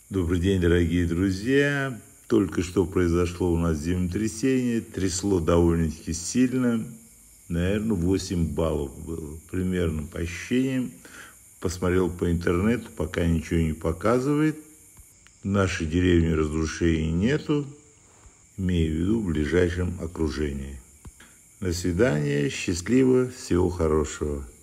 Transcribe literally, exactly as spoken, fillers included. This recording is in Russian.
Добрый день, дорогие друзья. Только что произошло у нас землетрясение. Трясло довольно-таки сильно. Наверное, восемь баллов было примерно по ощущениям. Посмотрел по интернету, пока ничего не показывает. В нашей деревне разрушений нету. Имею в виду в ближайшем окружении. До свидания. Счастливо. Всего хорошего.